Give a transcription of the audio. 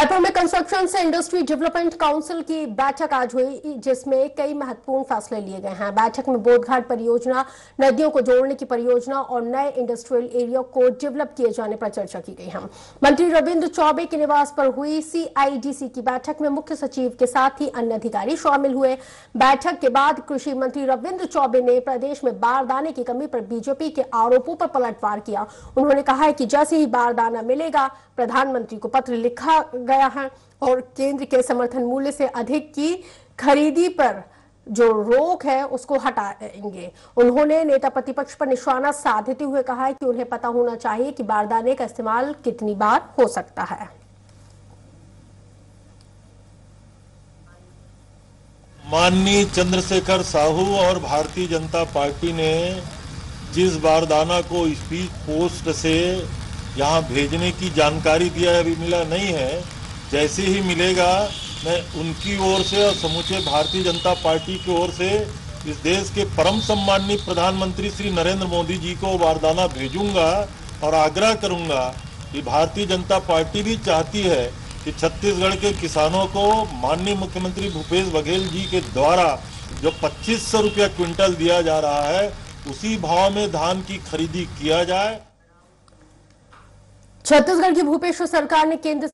रायपुर में कंस्ट्रक्शन से industry development council की बैठक आज हुई, जिसमें कई महत्वपूर्ण फैसले लिए गए हैं। बैठक में बोटघाट परियोजना, नदियों को जोड़ने की परियोजना और नए इंडस्ट्रियल एरिया को डेवलप किए जाने पर चर्चा की गई है। मंत्री रविंद्र चौबे के निवास पर हुई CIDC की बैठक में मुख्य सचिव के साथ ही अन्य अधिकारी शामिल हुए। बैठक के बाद कृषि मंत्री रविंद्र चौबे ने प्रदेश में बारदाने की कमी पर बीजेपी के आरोपों पर पलटवार किया। उन्होंने कहा है कि जैसे ही बारदाना मिलेगा, प्रधानमंत्री को पत्र लिखा गया है और केंद्र के समर्थन मूल्य से अधिक की खरीदी पर जो रोक है उसको हटाएंगे। उन्होंने नेता प्रतिपक्ष पर निशाना साधते हुए कहा है कि उन्हें पता होना चाहिए कि बारदाने का इस्तेमाल कितनी बार हो सकता है। माननीय चंद्रशेखर साहू और भारतीय जनता पार्टी ने जिस बारदाना को स्पीड पोस्ट से यहाँ भेजने की जानकारी दिया है, अभी मिला नहीं है। जैसे ही मिलेगा मैं उनकी ओर से और समूचे भारतीय जनता पार्टी की ओर से इस देश के परम सम्माननीय प्रधानमंत्री श्री नरेंद्र मोदी जी को बारदाना भेजूंगा और आग्रह करूंगा कि भारतीय जनता पार्टी भी चाहती है कि छत्तीसगढ़ के किसानों को माननीय मुख्यमंत्री भूपेश बघेल जी के द्वारा जो 2500 रुपया क्विंटल दिया जा रहा है, उसी भाव में धान की खरीदी किया जाए। छत्तीसगढ़ की भूपेश सरकार ने केंद्र